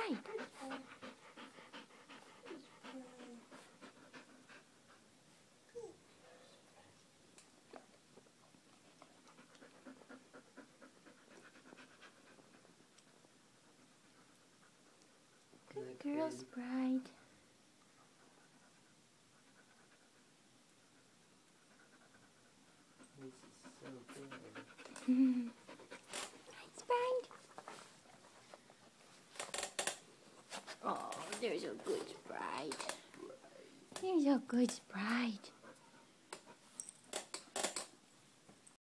Sprite. Good girl, Sprite. This is so good. Hi, Sprite. Oh, there's a good Sprite. There's a good Sprite.